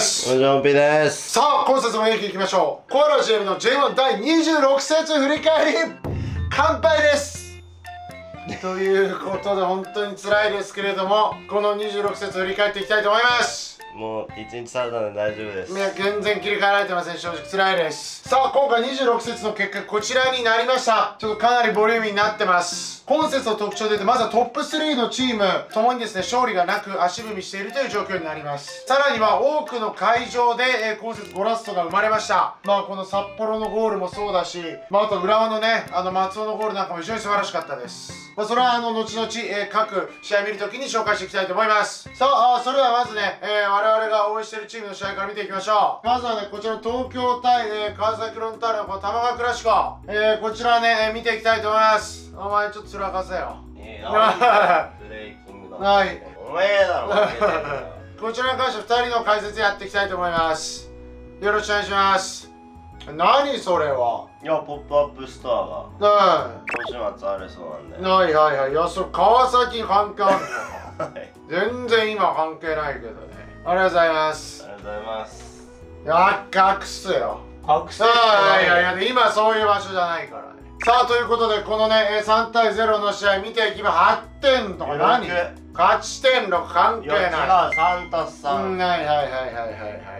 す。 ジョンピーです。 さあ、今節も演技いきましょう。コアラ GM の J1 第26節振り返り乾杯ですということで本当に辛いですけれども、この26節振り返っていきたいと思います。 もう1日経ったので大丈夫です。 いや、全然切り替えられてません。正直辛いです。さあ、今回26節の結果こちらになりました。ちょっとかなりボリューミーになってます。今節の特徴でまずはトップ3のチームともにですね、勝利がなく足踏みしているという状況になります。さらには多くの会場で、今節ゴラストが生まれました。この札幌のゴールもそうだし、あと浦和のね、松尾のゴールなんかも非常に素晴らしかったです。それは後々、各試合見るときに紹介していきたいと思います。さあ、それではまずね、我々が応援しているチームの試合から見ていきましょう。まずはね、こちらの東京対、川崎フロンターレのこの玉川クラシコ、こちらね、見ていきたいと思います。お前ちょっとつらかせよ。 ブレイキングだ。 はい。 お前だろ。 こちらに関して2人の解説やっていきたいと思います。よろしくお願いします。何それは。 いや、ポップアップストアが今週末あるそうなんで。 はいはいはい。いや、それ川崎に関係あるのか。 はい。 全然今関係ないけどね。ありがとうございます。 ありがとうございます。 いや、隠すよ。 隠す。 いやいや、今そういう場所じゃないからね。さあ、ということで、このね、3対0の試合見ていきます。8点とか何？勝ち点6関係ない。 いや、違う、3たす3。 はいはいはいはいはいはい。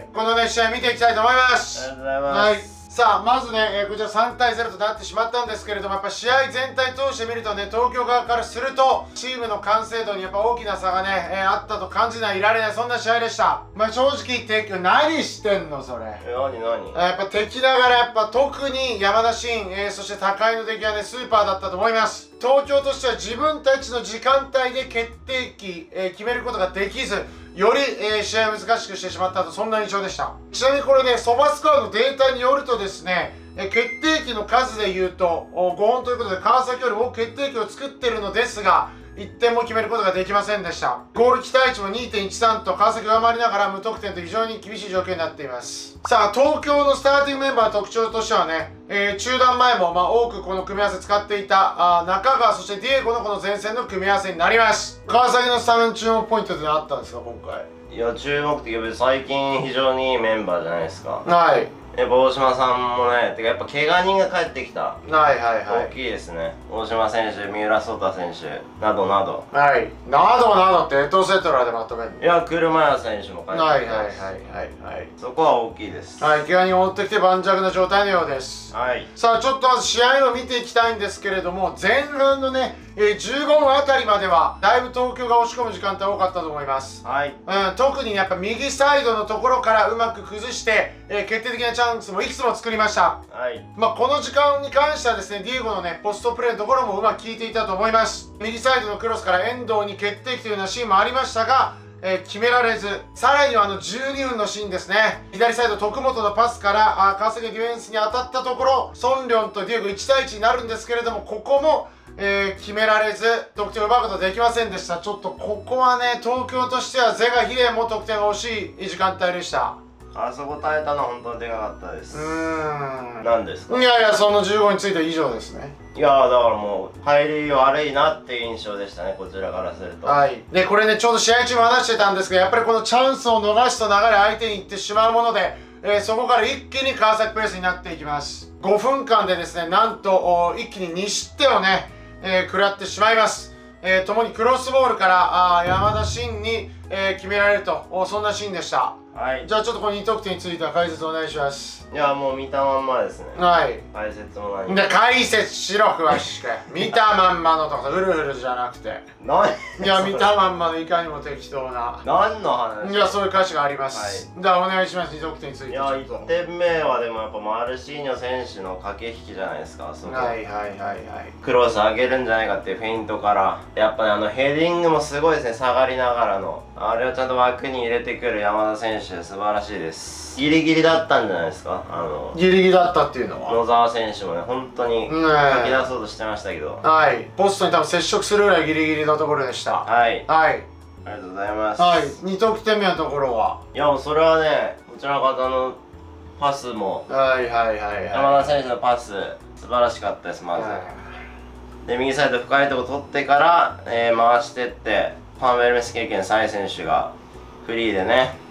このね、試合見ていきたいと思います。 ありがとうございます。 さあ、まずね、こちら3対0となってしまったんですけれども、やっぱ試合全体通して見るとね、東京側からするとチームの完成度にやっぱ大きな差がね、あったと感じないられない、そんな試合でした。正直言って何してんのそれ。 何やっぱ敵ながらやっぱ特に山田真、そして高井の出来はねスーパーだったと思います。東京としては自分たちの時間帯で決定機、決めることができず、より、試合を難しくしてしまったと、そんな印象でした。ちなみにこれね、ソファスコアのデータによるとですね、決定機の数で言うと5本ということで川崎より多く決定機を作っているのですが、1点も決めることができませんでした。ゴール期待値も 2.13 と川崎上回りながら無得点と非常に厳しい状況になっています。さあ、東京のスターティングメンバーの特徴としてはね、中断前も多くこの組み合わせ使っていた中川、そしてディエゴのこの前線の組み合わせになります。川崎のスタメン注目ポイントであったんですか今回。 いや、注目的に最近非常にいいメンバーじゃないですか。 はい。 大島さんもね、てかやっぱ怪我人が帰ってきた。 はいはいはい。 大きいですね。大島選手、三浦颯太選手、などなど。 はい。などなどってエトセトラでまとめるの？ いや、車屋選手も帰ってきた。 はいはいはいはいはい。 そこは大きいです。 はい、怪我人を追ってきて盤石な状態のようです。 はい。 さあ、ちょっとまず試合を見ていきたいんですけれども、前半のね、15分あたりまではだいぶ東京が押し込む時間帯多かったと思います。 はい。 特にやっぱ右サイドのところからうまく崩して、決定的なチャンスもいくつも作りました。 はい。 この時間に関してはですね、ディエゴのね、ポストプレーのところもうまく効いていたと思います。右サイドのクロスから遠藤に決定機というようなシーンもありましたが、決められず、さらには12分のシーンですね、左サイド徳本のパスから川崎ディフェンスに当たったところ、ソンリョンとディエゴ1対1になるんですけれども、ここも決められず得点を奪うことができませんでした。ちょっとここはね、東京としては是が非でも得点が惜しい時間帯でした。 あそこ耐えたのは本当にでかかったです。何ですか？ いやいや、その15については以上ですね。 いやだからもう入り悪いなっていう印象でしたね、こちらからすると。 はい。でこれね、ちょうど試合中も話してたんですが、やっぱりこのチャンスを逃すと流れ相手に行ってしまうもので、そこから一気に川崎ペースになっていきます。5分間でですね、なんと一気に2失点をね、食らってしまいます。ともにクロスボールから山田真に、決められると、そんなシーンでした。 はい。 じゃあちょっとこの2得点については解説お願いします。 いや、もう見たまんまですね。 はい。 解説も何も。 で、解説しろ詳しく。見たまんまのとか、フルフルじゃなくて。いや、見たまんまのいかにも適当な。 何の話？ いや、そういう歌詞があります。はい。じゃあお願いします、2得点について。いや、1点目はでもやっぱマルシーニョ選手の駆け引きじゃないですか、そこ。 はいはいはいはい。 クロス上げるんじゃないかっていうフェイントから、やっぱね、ヘディングもすごいですね、下がりながらの。あれをちゃんと枠に入れてくる山田選手、素晴らしいです。ギリギリだったんじゃないですか。 ギリギリだったっていうのは野沢選手もね、本当に書き出そうとしてましたけど、 はい、ポストに多分接触するぐらいギリギリのところでした。 はいはい、 ありがとうございます。 はい、2得点目のところは、 いやもうそれはね、こちらの方のパスも、 はいはいはいはい、 山田選手のパス素晴らしかったです。まず、で右サイド深いとこ取ってから、回してってファンウェルメス経験サイ選手がフリーでね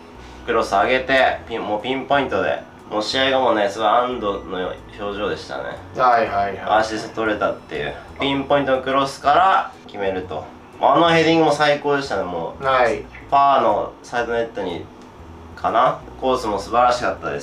クロス上げてもうピンポイントで、もう試合後もねすごい安堵の表情でしたね。 はいはいはい。 アシスト取れたっていうピンポイントのクロスから決めると、あのヘディングも最高でしたね。もう、 はい、 パーのサイドネットにかな、コースも素晴らしかったです。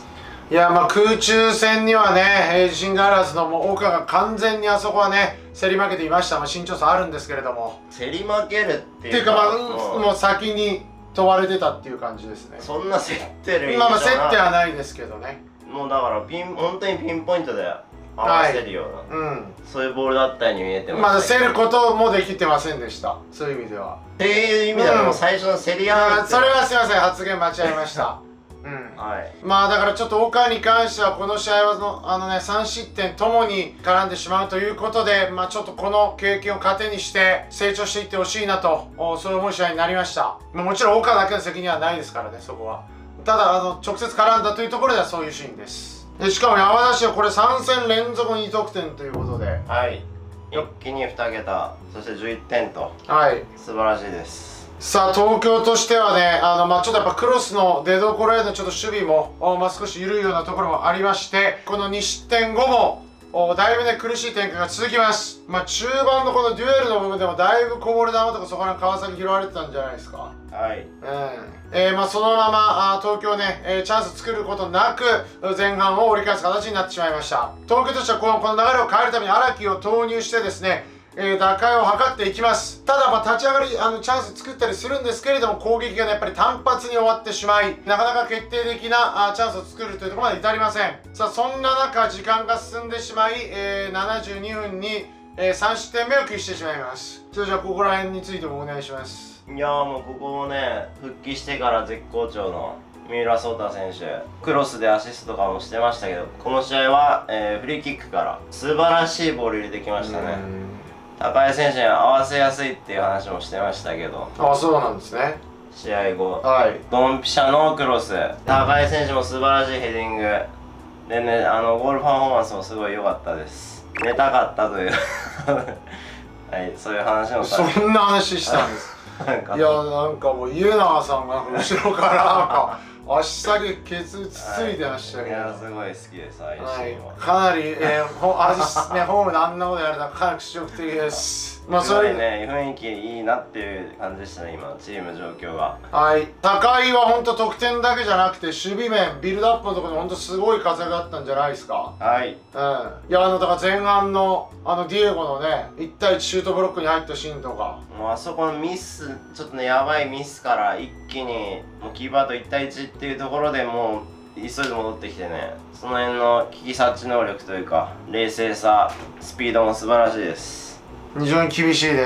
いや、まあ空中戦にはね、自信があらずのもう岡が完全にあそこはね競り負けていました。まあ、身長差あるんですけれども、 競り負けるっていうか、まあ、もう先に問われてたっていう感じですね。 そんな競ってるまあまあ競ってはないですけどね。 もうだから本当にピンポイントで合わせるような、そういうボールだったように見えてましたけど、 まだ競ることもできてませんでした。そういう意味では。 っていう意味ではもう最初の競り合う、 それはすいません、発言間違えました。 はい、 まあだからちょっと岡に関してはこの試合は3失点ともに絡んでしまうということで、まあちょっとこの経験を糧にして成長していってほしいなと、そう思う試合になりました。もちろん岡だけの責任はないですからね、そこは。ただ直接絡んだというところではそういうシーンです。でしかも山田氏はこれ3戦連続2得点ということで、 はい、一気に2桁、そして11点と、 はい、 素晴らしいです。 さあ東京としてはね、まあ、ちょっとやっぱクロスの出どころへのちょっと守備も、まあ、少し緩いようなところもありまして、この2失点後もだいぶね苦しい展開が続きます。まあ、中盤のこのデュエルの部分でもだいぶこぼれ球とかそこら川崎拾われてたんじゃないですか。 はい、 まあ、そのまま東京ね、チャンス作ることなく前半を折り返す形になってしまいました。東京としてはこの流れを変えるために荒木を投入してですね、打開を図っていきます。ただ、まあ立ち上がりチャンス作ったりするんですけれども、攻撃が、ね、やっぱり単発に終わってしまい、なかなか決定的なチャンスを作るというところまで至りません。さあそんな中時間が進んでしまい、72分に、3失点目を喫してしまいます。それじゃあここら辺についてもお願いします。 いやーもうここもね復帰してから絶好調の三浦颯太選手、クロスでアシストとかもしてましたけど、この試合は、フリーキックから素晴らしいボール入れてきましたね。高井選手に合わせやすいっていう話もしてましたけど、 あ、そうなんですね。 試合後、 はい、 ドンピシャのクロス、高井選手も素晴らしいヘディングでね、ゴールパフォーマンスもすごい良かったです。寝たかったというはい、そういう話もそんな話したんですいや、なんかもう家長さんが後ろからなんか足先ケツつついてましたけど、 いや、すごい好きです、ああいうシーンは。 かなり、ホームであんなことやるのはかなり屈辱的です。まあ、 そういうね、雰囲気いいなっていう感じでしたね、今チーム状況が。 はい、高井は本当得点だけじゃなくて守備面、ビルドアップのところで本当すごい活躍だったんじゃないですか。 はい、 いや、だから前半のディエゴのね1対1シュートブロックに入ったシーンとか、 もうあそこのミス、ちょっとねやばいミスから一気にもうキーパーと1対1っていうところでもう急いで戻ってきてね、その辺の危機察知能力というか冷静さ、スピードも素晴らしいです。 非常に厳しいです。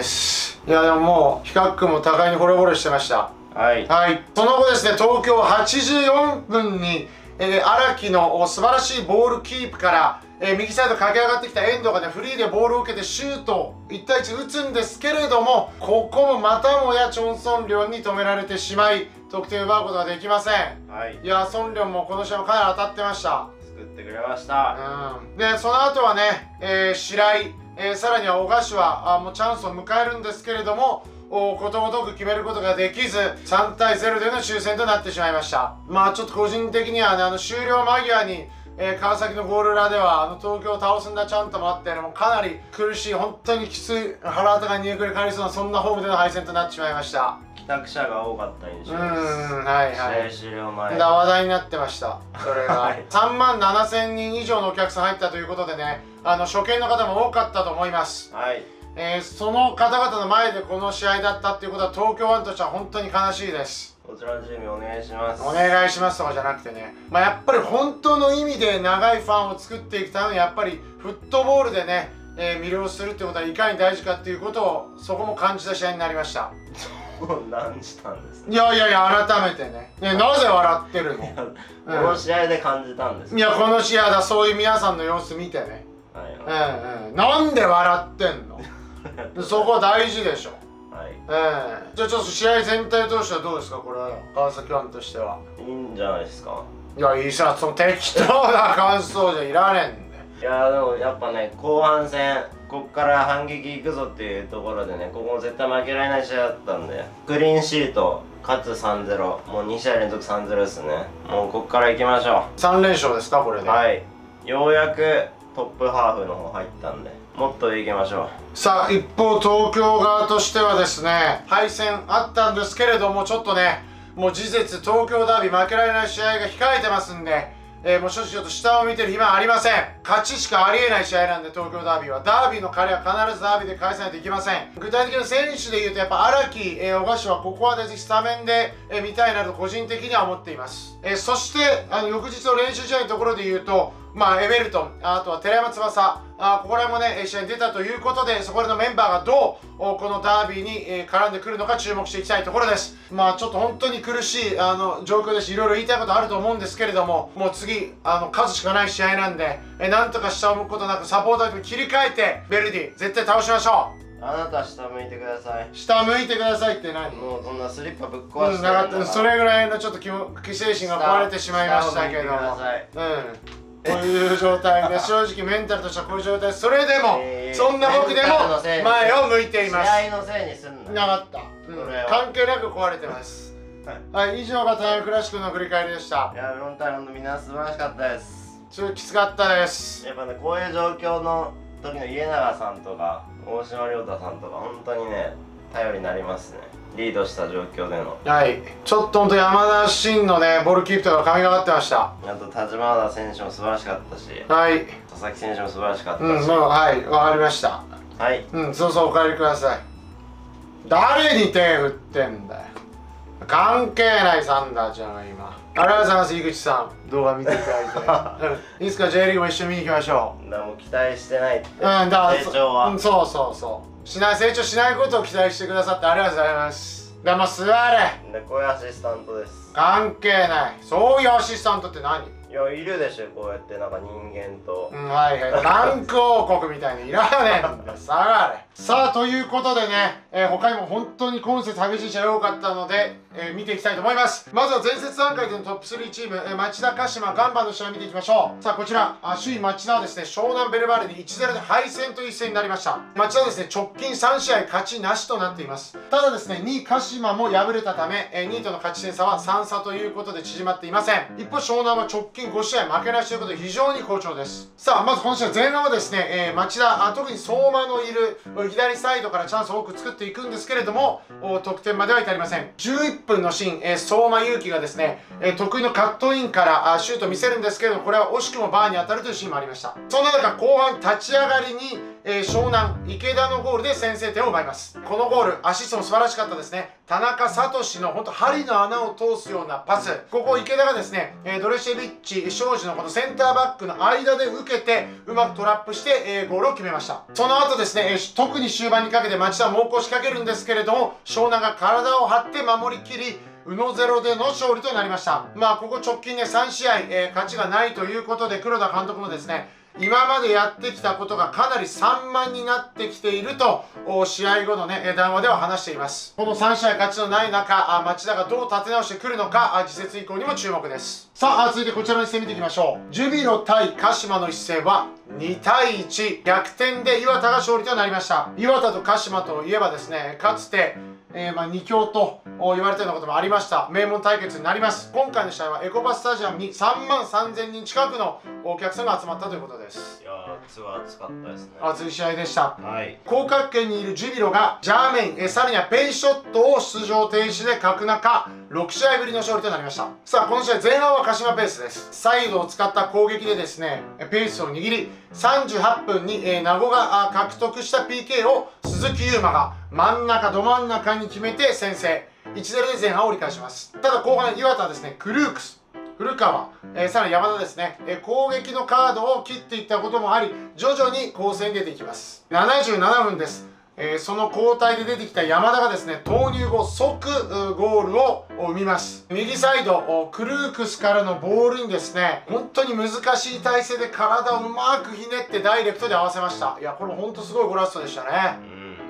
いや、でももう比較区も高いに惚れ惚れしてました。 はい、 はい、その後ですね、東京84分に荒木の素晴らしいボールキープから、右サイド駆け上がってきた遠藤がねフリーでボールを受けてシュート1対1打つんですけれども、ここもまたもやチョン・ソンリョンに止められてしまい得点を奪うことができません。 はい、 いや、ソンリョンもこの試合もかなり当たってました。 作ってくれました。 でその後はね、白井、さらには小柏もうチャンスを迎えるんですけれども、ことごとく決めることができず3対0での終戦となってしまいました。まあちょっと個人的にはね、終了間際に、川崎のゴール裏では東京を倒すんだちゃんともあって、もうかなり苦しい、本当にきつい、腹とかにえくり返りそうな、そんなホームでの敗戦となってしまいました。 帰宅者が多かった印象です。 はいはい、 試合終了前話題になってました。それが、 はい、 3万7000人以上のお客さん入ったということでね、初見の方も多かったと思います。 はい、 その方々の前でこの試合だったっていうことは東京ワンとしては本当に悲しいです。 こちらのチームお願いします。 お願いしますとかじゃなくてね、まあ、やっぱり本当の意味で長いファンを作っていくためにやっぱりフットボールでね、魅了するってことはいかに大事かっていうことをそこも感じた試合になりました。 何したんですか。 いやいやいや、改めてね、なぜ笑ってるの。 この試合で感じたんです。 いや、この試合だ、そういう皆さんの様子見てね、なんで笑ってんのそこ大事でしょ。はい、じゃあちょっと試合全体としてはどうですか、これは川崎ファンとしては。 いいんじゃないですか。 いや、いいさ、その適当な感想じゃいらねえんだよ。 いや、でもやっぱね、後半戦こっから反撃いくぞっていうところでね、ここも絶対負けられない試合だったんで、クリーンシート勝つ 3-0、もう2試合連続 3-0 ですね。もうここから行きましょ 3連勝ですかこれう。 で。 はい、ようやくトップハーフの方入ったんで、もっと上行きましょう。 さあ一方東京側としてはですね、敗戦あったんですけれども、ちょっとねもう事実東京ダービー負けられない試合が控えてますんで、もう正直ちょっと下を見てる暇はありません。勝ちしかありえない試合なんで、東京ダービーはダービーの彼は必ずダービーで返さないといけません。具体的な選手でいうとやっぱ荒木、小柏はここはぜひスタメンで、見たいなと個人的には思っています。そして翌日の練習試合のところで言うと、エベルトン、あとは寺山翼、ここら辺もね試合に出たということで、そこらのメンバーがどうこのダービーに絡んでくるのか注目していきたいところです。ちょっと本当に苦しい状況ですし、いろいろ言いたいことあると思うんですけれども、もう次勝つしかない試合なんで、なんとか下を向くことなくサポーターに切り替えてベルディ絶対倒しましょう。 あなた下向いてください。 下向いてくださいって何？ もうそんなスリッパぶっ壊してるんなかった。それぐらいのちょっと既精神が壊れてしまいましたけども、こういう状態で正直メンタルとしてはこういう状態です。それでも、そんな僕でも前を向いています。 試合のせいにすんなかった、関係なく壊れてます。はい、以上がタイムクラシックの振り返りでした。 いや、フロンターレのみんな素晴らしかったです。 ちょっときつかったです。 やっぱね、こういう状況の時の家永さんとか大島亮太さんとか本当にね頼りになりますね。リードした状況での。 はい、ちょっと本当山田真のねボールキープとか神がかってました。 あと田島田選手も素晴らしかったし、 はい、 佐々木選手も素晴らしかったし、 はい、わかりました。 はい、 そうそう、お帰りください。誰に手振ってんだよ。関係ないサンダーちゃんが今。ありがとうございます。井口さん、動画見ていただいていつか J リーグも一緒に見に行きましょう。 だからもう期待してないって、 だから成長は、 そうそうそう、成長しないことを期待してくださってありがとうございます。だから座れ。 でこういうアシスタントです。 関係ない。そういうアシスタントって何？ いや、いるでしょ、こうやってなんか人間と、 はいはい、ランク王国みたいにいらねえんだ。下がれ。さあということでね、他にも本当に今節激しい試合多かったので、見ていきたいと思います。まずは前節段階でのトップ3チーム、町田、鹿島、ガンバの試合を見ていきましょう。さあこちら、首位町田はですね、湘南ベルバーレに 1-0 で敗戦という一戦になりました。町田はですね、直近3試合勝ちなしとなっています。ただですね、2位鹿島も敗れたため、2位との勝ち点差は3差ということで縮まっていません。一方湘南は直近5試合負けなしということで非常に好調です。さあまずこの試合前半はですね、町田、特に相馬のいる左サイドからチャンスを多く作っていくんですけれども、得点までは至りません。11分のシーン、相馬勇紀がですね、得意のカットインからシュートを見せるんですけれども、これは惜しくもバーに当たるというシーンもありました。そんな中後半立ち上がりに、湘南池田のゴールで先制点を奪います。このゴールアシストも素晴らしかったですね。田中聡の本当針の穴を通すようなパス、ここ池田がですね、ドレシェビッチ庄司のこのセンターバックの間で受けてうまくトラップして、ゴールを決めました。その後ですね、特に終盤にかけて町田は猛攻を仕掛けるんですけれども、湘南が体を張って守りきり宇野ゼロでの勝利となりました。ここ直近ね3試合、勝ちがないということで、黒田監督もですね、今までやってきたことがかなり散漫になってきていると試合後のね談話では話しています。この3試合勝ちのない中、町田がどう立て直してくるのか、次節以降にも注目です。さあ続いてこちらの一戦見ていきましょう。ジュビロ対鹿島の一戦は2対1逆転で磐田が勝利となりました。磐田と鹿島といえばですね、かつて2強と言われたようなこともありました。名門対決になります。今回の試合はエコパスタジアムに3万3000人近くのお客さんが集まったということです。 いやー、すごい熱かったですね。 熱い試合でした。 はい、 降格圏にいるジュビロがジャーメイン、さらにはペイショットを出場停止で欠く中、6試合ぶりの勝利となりました。さあこの試合前半は鹿島ペースです。サイドを使った攻撃でですねペースを握り、38分に名護が獲得した PK を鈴木優馬が真ん中ど真ん中に決めて先制、 1-0 で前半を折り返します。ただ後半磐田はですね、クルークス、古川、さらに山田ですね、攻撃のカードを切っていったこともあり、徐々に攻勢に出ていきます。77分です。その交代で出てきた山田がですね、投入後即ゴールを生みます。右サイドクルークスからのボールにですね、本当に難しい体勢で体をうまくひねってダイレクトで合わせました。いやこれ本当すごいゴラストでしたね。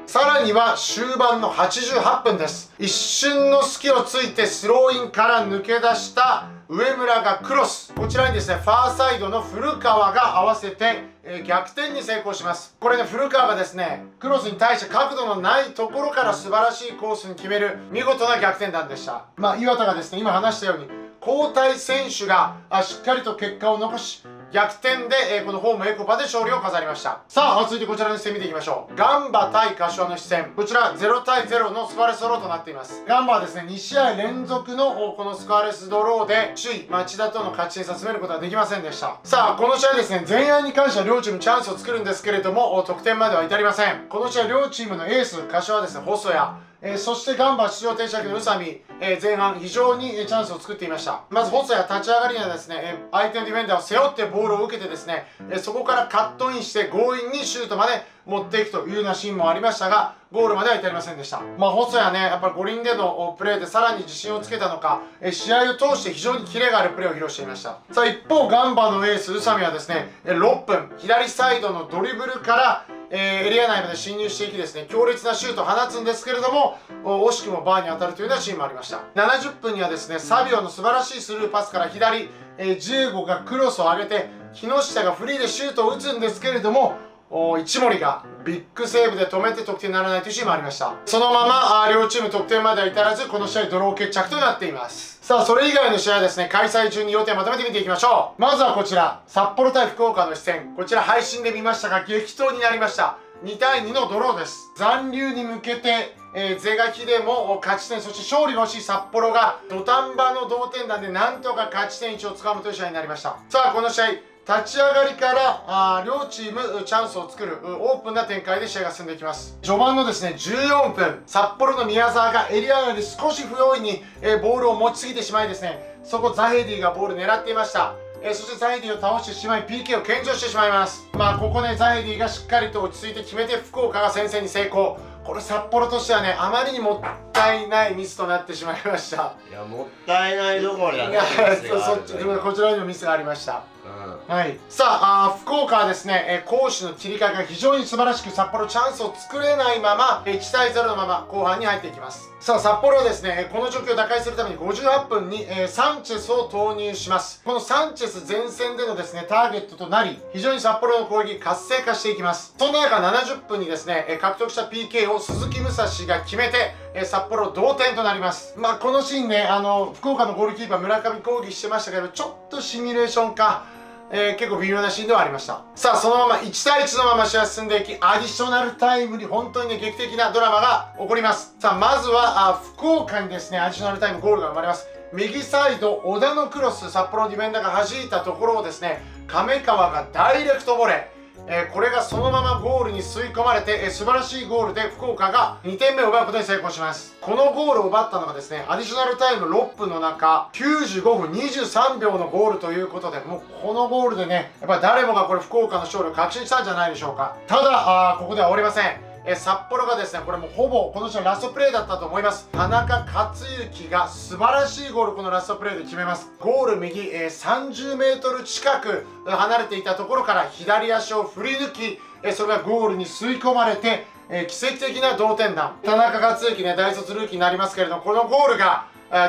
さらには終盤の88分です。一瞬の隙をついてスローインから抜け出した上村がクロス、こちらにですねファーサイドの古川が合わせて、逆転に成功します。これね、古川がですねクロスに対して角度のないところから素晴らしいコースに決める見事な逆転弾でした。岩田がですね今話したように交代選手がしっかりと結果を残し、逆転で、このホームエコパで勝利を飾りました。さあ続いてこちらの一戦見ていきましょう。ガンバ対柏の一戦、こちら0対0のスコアレスドローとなっています。ガンバはですね2試合連続のこのスコアレスドローで首位町田との勝ち点差詰めることはできませんでした。さあこの試合ですね、前半に関しては両チームチャンスを作るんですけれども得点までは至りません。この試合両チームのエース柏はですね細谷、そしてガンバ出場停止明けの宇佐美、前半非常にチャンスを作っていました。まず細谷立ち上がりにはですね相手のディフェンダーを背負ってボールを受けてですねそこからカットインして強引にシュートまで持っていくというようなシーンもありましたが、ゴールまでは至りませんでした。細谷ね、やっぱり五輪でのプレーでさらに自信をつけたのか、試合を通して非常にキレがあるプレーを披露していました。さあ一方ガンバのエース宇佐美はですね6分左サイドのドリブルからエリア内まで侵入していきですね強烈なシュートを放つんですけれども惜しくもバーに当たるというようなシーンもありました。70分にはですねサビオの素晴らしいスルーパスから左、ジエゴがクロスを上げて木下がフリーでシュートを打つんですけれども一森がビッグセーブで止めて得点にならないというシーンもありました。そのまま両チーム得点までは至らずこの試合ドロー決着となっています。さあそれ以外の試合はですね開催中に予定をまとめて見ていきましょう。まずはこちら札幌対福岡の一戦、こちら配信で見ましたが激闘になりました。2対2のドローです。残留に向けて、是が非でも勝ち点、そして勝利が欲しい札幌が土壇場の同点弾でなんとか勝ち点1をつかむという試合になりました。さあこの試合立ち上がりから両チームチャンスを作るオープンな展開で試合が進んでいきます。序盤のですね14分、札幌の宮沢がエリア内で少し不用意にボールを持ちすぎてしまいですね、そこザヘディがボール狙っていました。そしてザヘディを倒してしまい PK を献上してしまいます。ここでザヘディがしっかりと落ち着いて決めて福岡が先制に成功。これ札幌としてはねあまりにもったいないミスとなってしまいました。 いやもったいないどころだね。 こちらにもミスがありました。はい、さあ福岡はですね攻守の切り替えが非常に素晴らしく札幌チャンスを作れないまま1対0のまま後半に入っていきます。さあ札幌はですねこの状況を打開するために58分にサンチェスを投入します。このサンチェス前線でのですねターゲットとなり非常に札幌の攻撃活性化していきます。そんな中70分にですね獲得した PK を鈴木武蔵が決めて札幌同点となります。このシーンね福岡のゴールキーパー村上抗議してましたけどちょっとシミュレーションか結構微妙なシーンではありました。さあそのまま1対1のまま試合進んでいきアディショナルタイムに本当にね劇的なドラマが起こります。さあまずは福岡にですねアディショナルタイムゴールが生まれます。右サイド小田のクロス、札幌のディフェンダーが弾いたところをですね亀川がダイレクトボレー、これがそのままゴールに吸い込まれて素晴らしいゴールで福岡が2点目を奪うことに成功します。このゴールを奪ったのがですねアディショナルタイム6分の中95分23秒のゴールということで、もうこのゴールでねやっぱり誰もがこれ福岡の勝利を確信したんじゃないでしょうか。ただここでは終わりません。札幌がですねこれもほぼこの試合ラストプレーだったと思います。田中克之が素晴らしいゴールこのラストプレーで決めます。ゴール右、30メートル近く離れていたところから左足を振り抜き、それがゴールに吸い込まれて、奇跡的な同点弾。田中克之ね大卒ルーキーになりますけれどもこのゴールが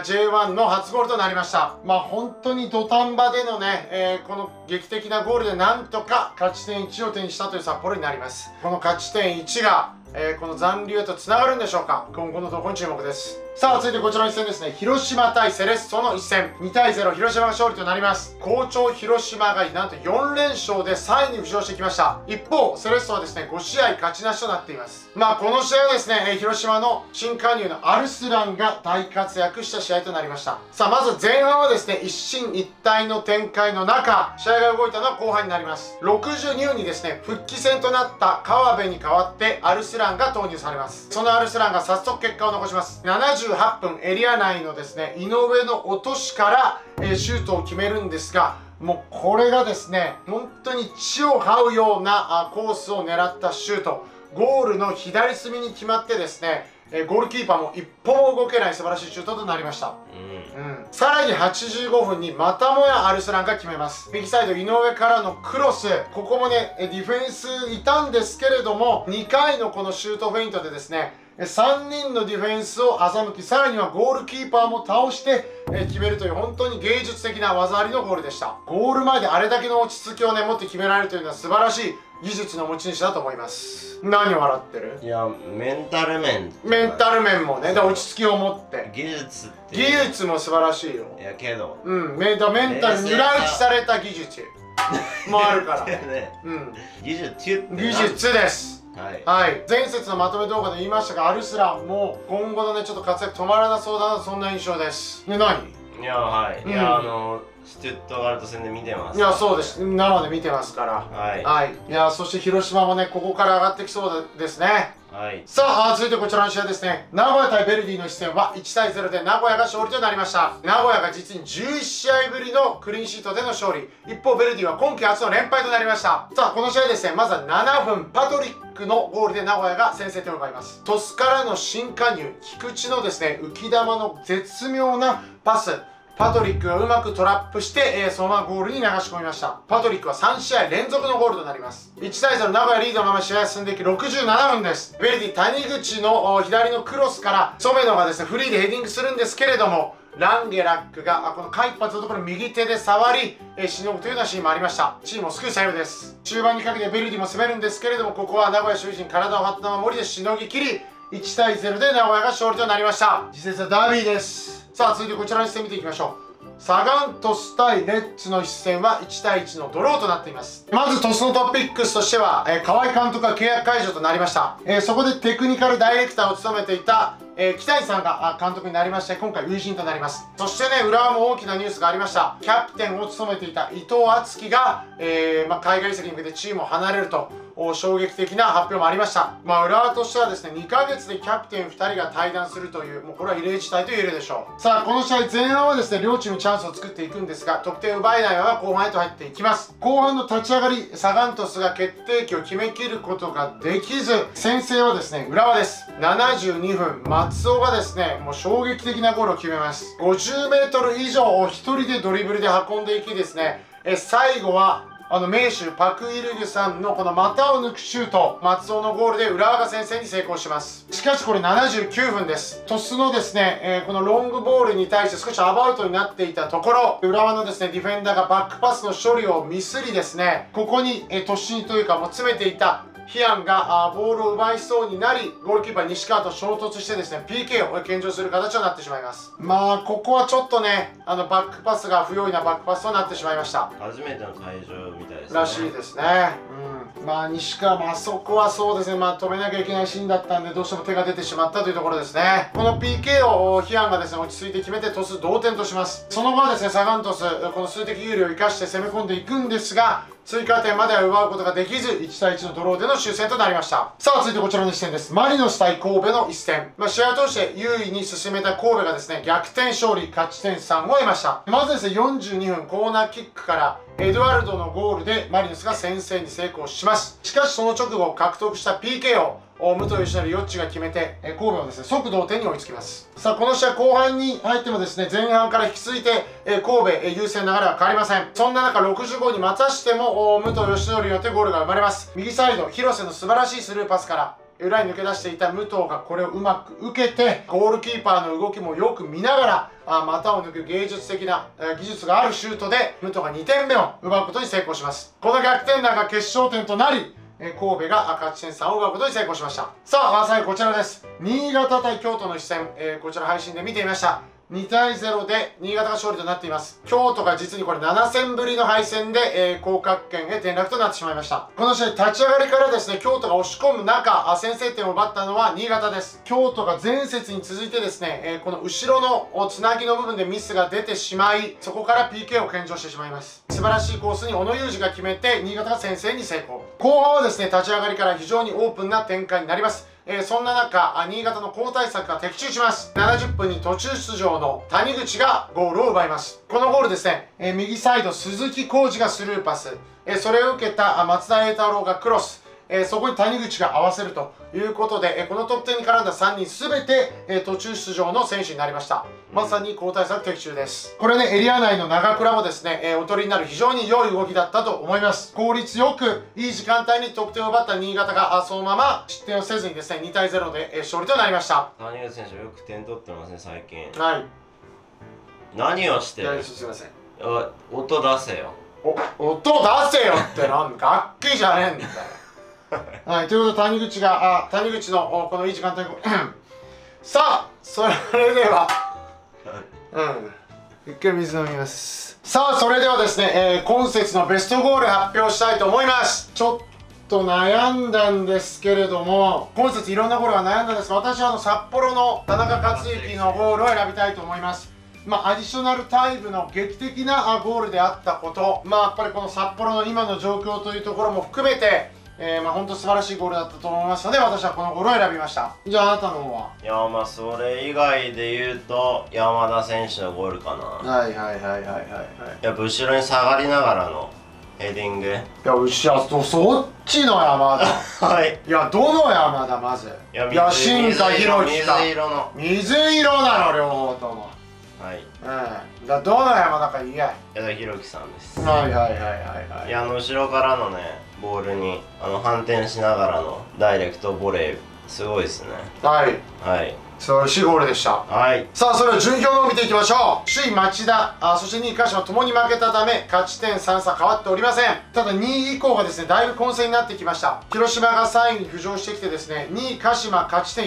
J1 の初ゴールとなりました。本当に土壇場でのね、この劇的なゴールでなんとか勝ち点1を手にしたという札幌になります。この勝ち点1が、この残留へとつながるんでしょうか。今後の動向に注目です。さあ続いてこちらの一戦ですね、広島対セレッソの一戦、2対0広島が勝利となります。好調広島がなんと4連勝で3位に浮上してきました。一方セレッソはですね5試合勝ちなしとなっています。この試合はですね広島の新加入のアルスランが大活躍した試合となりました。さあまず前半はですね一進一退の展開の中試合が動いたのは後半になります。62分にですね復帰戦となった川辺に代わってアルスランが投入されます。そのアルスランが早速結果を残します。78分エリア内のですね井上の落としから、シュートを決めるんですが、もうこれがですね本当に地を這うようなコースを狙ったシュート、ゴールの左隅に決まってですね、 ゴールキーパーも一歩も動けない素晴らしいシュートとなりました。さらに85分にまたもやアルスランが決めます。右サイド井上からのクロス、ここもねディフェンスいたんですけれども、2回のこのシュートフェイントでですね3人のディフェンスを欺き、さらにはゴールキーパーも倒して決めるという本当に芸術的な技ありのゴールでした。ゴール前であれだけの落ち着きをね持って決められるというのは素晴らしい技術の持ち主だと思います。何笑ってる？ いや、メンタル面もね、落ち着きを持って技術って技術も素晴らしいよ。 いやけどメンタルに裏打ちされた技術もあるからね。技術です。はい、前節のまとめ動画で言いましたが、アルスランも今後のねちょっと活躍止まらなそうだな、そんな印象です。何？ いや、はい、いや、スチュットガルト戦で見てます。 いや、そうです、生で見てますから。はい、いや、そして広島もねここから上がってきそうですね。さあ、続いてこちらの試合ですね。名古屋対ベルディの一戦は1対0で名古屋が勝利となりました。名古屋が実に11試合ぶりのクリーンシートでの勝利、一方ベルディは今季初の連敗となりました。さあ、この試合ですね、まずは7分パトリックのゴールで名古屋が先制点を奪います。トスからの新加入菊池のですね浮き球の絶妙なパス、パトリックがうまくトラップして、そのままゴールに流し込みました。パトリックは3試合連続のゴールとなります。1対0、名古屋リードのまま試合が進んでいき67分です。ベルディ谷口の左のクロスから染野がですねフリーでヘディングするんですけれども、ランゲラックがこの間一髪のところ右手で触り、しのぐというようなシーンもありました。チームを救うサイドです。中盤にかけてベルディも攻めるんですけれども、ここは名古屋守備陣体を張ったまま守りでしのぎきり、1対0で名古屋が勝利となりました。次節はダービーです。さあ、続いてこちらの一戦見ていきましょう。サガン鳥栖対レッズの一戦は1対1のドローとなっています。まず鳥栖のトピックスとしては、河合監督が契約解除となりました。そこでテクニカルダイレクターを務めていた北井さんが監督になりまして、今回初陣となります。そしてね、浦和も大きなニュースがありました。キャプテンを務めていた伊藤敦樹が、海外移籍に向けてチームを離れると衝撃的な発表もありました。浦和としてはですね、2ヶ月でキャプテン2人が退団するという、もうこれは異例事態と言えるでしょう。さあ、この試合前半はですね、両チームチャンスを作っていくんですが、得点を奪えないまま後半へと入っていきます。後半の立ち上がり、サガン鳥栖が決定機を決めきることができず、先制はですね、浦和です。72分、松尾がですね、もう衝撃的なゴールを決めます。50メートル以上を1人でドリブルで運んでいきですね、最後は名手パク・イルグさんのこの股を抜くシュート、松尾のゴールで浦和が先制に成功します。しかしこれ79分です。鳥栖のですね、このロングボールに対して少しアバウトになっていたところ、浦和のですねディフェンダーがバックパスの処理をミスりですね、ここに突進というかもう詰めていたヒアンがボールを奪いそうになり、ゴールキーパー西川と衝突してですね PK を献上する形となってしまいます。ここはちょっとねバックパスが不用意なバックパスとなってしまいました。 初めての退場みたいですね。 らしいですね。西川もあそこはそうですね、止めなきゃいけないシーンだったんでどうしても手が出てしまったというところですね。この PK をヒアンがですね落ち着いて決めて鳥栖同点とします。その後はですねサガン鳥栖この数的有利を生かして攻め込んでいくんですが、追加点までは奪うことができず1対1のドローでの終戦となりました。さあ、続いてこちらの一戦です。マリノス対神戸の一戦、試合を通して優位に進めた神戸がですね逆転勝利、勝ち点3を得ました。まずですね42分コーナーキックからエドワルドのゴールでマリノスが先制に成功します。しかしその直後獲得した PK を武藤嘉紀ヨッチが決めて神戸はですね即同点に追いつきます。さあ、この試合後半に入ってもですね前半から引き継いで神戸優勢の流れは変わりません。そんな中65にまたしても武藤嘉紀によってゴールが生まれます。右サイド広瀬の素晴らしいスルーパスから裏に抜け出していた武藤がこれをうまく受けて、ゴールキーパーの動きもよく見ながら股を抜く芸術的な技術があるシュートで武藤が2点目を奪うことに成功します。この逆転弾が決勝点となり神戸が勝ち点3を奪うことに成功しました。さあ、最後こちらです。新潟対京都の一戦、こちら配信で見ていました。2対0で新潟が勝利となっています。京都が実にこれ7戦ぶりの敗戦で、降格圏へ転落となってしまいました。この試合立ち上がりからですね京都が押し込む中先制点を奪ったのは新潟です。京都が前節に続いてですね、この後ろのつなぎの部分でミスが出てしまい、そこから PK を献上してしまいます。素晴らしいコースに小野裕二が決めて新潟が先制に成功。後半はですね立ち上がりから非常にオープンな展開になります。そんな中新潟の交代策が的中します。70分に途中出場の谷口がゴールを奪います。このゴールですね、右サイド鈴木浩二がスルーパス、それを受けた松田栄太郎がクロス、 そこに谷口が合わせるということで、このトップ10に絡んだ3人全て、途中出場の選手になりました。まさに交代策的中です。これね、エリア内の長倉もですね、おとりになる非常に良い動きだったと思います。効率よくいい時間帯に得点を奪った新潟がそのまま失点をせずにですね、2対0で、勝利となりました。 谷口選手よく点取ってますね最近。 はい。 何をしてる？ すいません。 音出せよ。 音出せよって楽器じゃねえんだよ。はい、ということで谷口のこのいい時間帯さあ、それでは一回水飲みます。さあ、それではですね、今節のベストゴール発表したいと思います。ちょっと悩んだんですけれども、今節いろんなゴールが悩んだんですが、私は札幌の田中克之のゴールを選びたいと思います。アディショナルタイムの劇的なゴールであったこと、やっぱりこの札幌の今の状況というところも含めて、本当素晴らしいゴールだったと思いますので、私はこのゴールを選びました。じゃあ、あなたの方は？ いや、それ以外で言うと山田選手のゴールかな。 はい。 やっぱ後ろに下がりながらのヘディング。 そっちの山田。 はい。 いや、どの山田、まず。新田博樹か。水色なの、両方とも。 はい。 どの山田か言え。 矢田博樹さんです。 はい。 いや、後ろからのね、ボールに反転しながらのダイレクトボレー、すごいですね。はい。素晴らしいゴールでした。はい。さあ、それでは順位表を見ていきましょう。首位町田、そして2位鹿島ともに負けたため、勝ち点3差変わっておりません。ただ2位以降がですね、だいぶ混戦になってきました。広島が3位に浮上してきてですね、2位鹿島勝ち点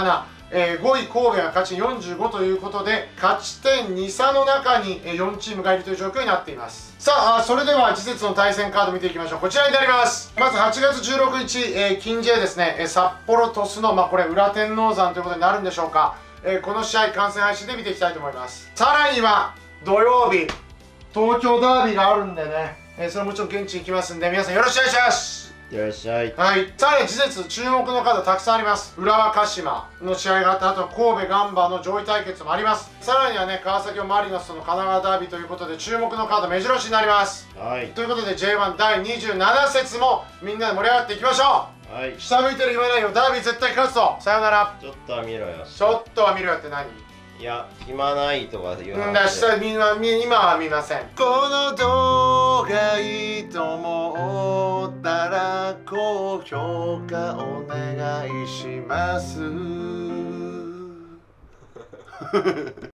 47、5位神戸が勝ち点45ということで、勝ち点2差の中に4チームがいるという状況になっています。さあ、それでは次節の対戦カード見ていきましょう。こちらになります。まず8月16日、近 J ですね、札幌鳥栖の、これ裏天王山ということになるんでしょうか。この試合観戦配信で見ていきたいと思います。さらには土曜日、東京ダービーがあるんでね、それもちろん現地に行きますんで、皆さんよろしくお願いします。 いらっしゃい。 はい。さらに次節注目のカードたくさんあります。浦和鹿島の試合があった後、神戸ガンバの上位対決もあります。さらにはね、川崎マリノスとの神奈川ダービーということで、注目のカード目白押しになります。はい。ということで J1 第27節もみんなで盛り上がっていきましょう。はい。下向いてる言わないよ。ダービー絶対勝つぞ。さよなら。 ちょっとは見ろよ。 ちょっとは見ろよって何？ いや、暇ないとか言う話で。今は見ません。この動画いいと思ったら高評価お願いします。